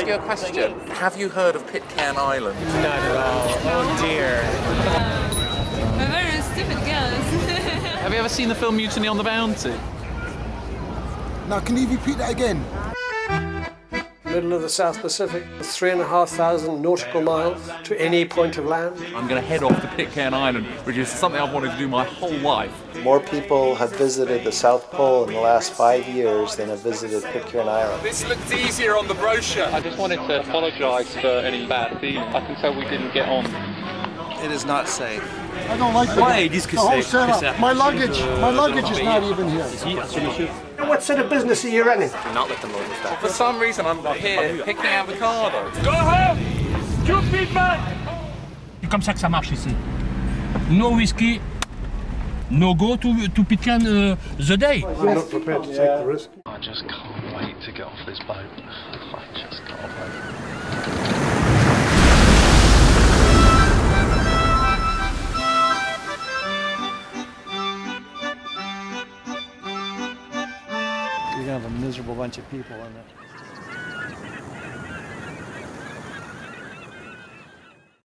you a question? Have you heard of Pitcairn Island? Not at all. Oh dear. We're very stupid girls. Have you ever seen the film Mutiny on the Bounty? Now, can you repeat that again? Middle of the South Pacific, 3,500 nautical miles to any point of land. I'm going to head off to Pitcairn Island, which is something I've wanted to do my whole life. More people have visited the South Pole in the last 5 years than have visited Pitcairn Island. This looks easier on the brochure. I just wanted to apologise for any bad feeling. I can tell we didn't get on. It is not safe. I don't like the whole setup. My luggage is not even here. What sort of business are you running? Not with the motor stuff. For some reason, I'm here picking avocados. Go home! Stupid man! C'est comme ça que ça marche ici. No whiskey, no go to Pitcairn the day. I'm not prepared to take the risk. I just can't wait to get off this boat. I just can't wait. You're going to have a miserable bunch of people in it.